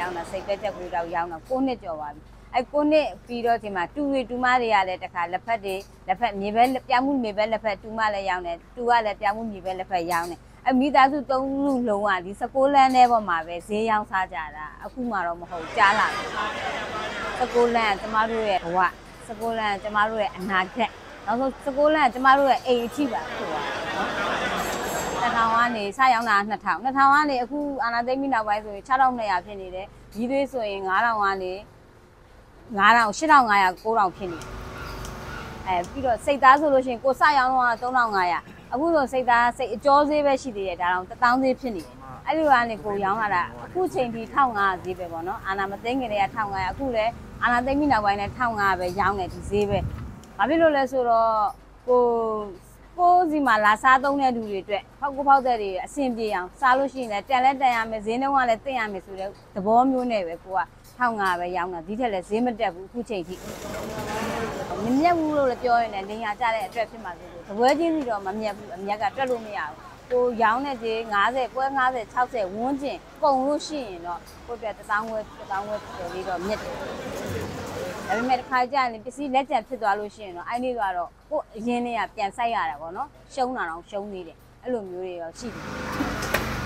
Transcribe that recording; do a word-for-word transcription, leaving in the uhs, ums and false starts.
ရောင်းတာစိတ်ပဲချက်ကူတော့ရောင်းတော့ကိုနှစ်ကျော်ပါပြီအဲကိုနှစ်ပြီးတော့ဒီမှာတူရီတူမတွေကလည်းတခါလက်ဖက်တွေလက်ဖက်မြေပဲပြမှုမြေပဲလက်ဖက်တူမလည်းရောင်းတယ်တူကလည်းပြမှုမြေပဲလက်ဖက်ရောင်းတယ်အမိသားစုသုံးခုလုံးကဒီစကိုလန်းထဲပေါ်မှာပဲဈေးရောင်းစားကြတာအခုမှတော့မဟုတ်ကြားလာတယ်စကိုလန်းကကျမတို့ရဲ့ဘဝစကိုလန်းကကျမတို့ရဲ့အနာဂတ်နောက်ဆုံးစကိုလန်းကကျမတို့ရဲ့အိမ်အထိပါဆိုတာနော်နှစ်ထောင်ကနေစရောင်းတာနှစ်ထောင်နှစ်ထောင်ကနေအခုအာနာသိမ့်မိနောက်ပိုင်းဆိုရင်ခြောက်ထောင်နှစ်ရာဖြစ်နေတယ်ဒီသွေးဆိုရင်ငါးထောင်ကနေငါးထောင်ရှစ်ထောင်ငါးရာကိုးထောင်ဖြစ်နေအဲပြီးတော့စိတ်သားဆိုလို့ရှိရင်ကိုစရောင်းတော့သုံးထောင်ငါးရာအခုဆိုစိတ်သားစိတ်အကျော်ဈေးပဲရှိသေးတယ်ဒါတော့တစ်သောင်းဈေးဖြစ်နေတယ်အဲ့လိုကနေကိုရောင်းလာတာအခုချိန်ထိတစ်ထောင်ငါးရာဈေးပဲပေါ့နော်အာနာမသိမ့်ခင်တည်းကတစ်ထောင်ငါးရာအခုလည်းအာနာသိမ့်မိနောက်ပိုင်းနဲ့တစ်ထောင်ငါးရာပဲရောင်းတယ်ဒီဈေးပဲဘာဖြစ်လို့လဲဆိုတော့ကိုကိုစီမှာလာစားသုံးတဲ့လူတွေအတွက်ဖောက်ကိုဖောက်တဲ့တွေအဆင်ပြေအောင်စားလို့ရှိရင်လည်းတန်လဲတန်ရမယ်ဈေးနှုန်းကလည်းသိရမယ်ဆိုတဲ့သဘောမျိုးနဲ့ပဲကိုကထောင်ငါပဲရောင်းတာဒီထက်လည်းဈေးမတက်ဘူးအခုချိန်ထိမမြက်ဘူးလို့လည်းပြောရင်လည်းနေရာကျတဲ့အတွက်ဖြစ်မှာဆိုလို့သပွဲချင်းစီတော့မမြက်ဘူးအမြက်ကတွက်လို့မရဘူးကိုရောင်းတဲ့ဈေးငါးဆယ်ပွဲငါးဆယ်ခြောက်ဆယ်ဝန်းကျင်ပုံလို့ရှိရင်တော့ကိုပြတစ်သောင်းဝယ်တစ်သောင်းဝယ်တော်လေးတော့မြက်တယ်ဒါပေမဲ့တစ်ခါကျရင်ပစ္စည်းလက်ကျန်ဖြစ်သွားလို့ရှိရင်တော့အဲ့ဒီကတော့ကိုအရင်နေ့ကပြန်ဆိုင်ရတာပေါ့နော်ရှုံးတာတော့ရှုံးနေတယ်အဲ့လိုမျိုးတွေရောရှိတယ်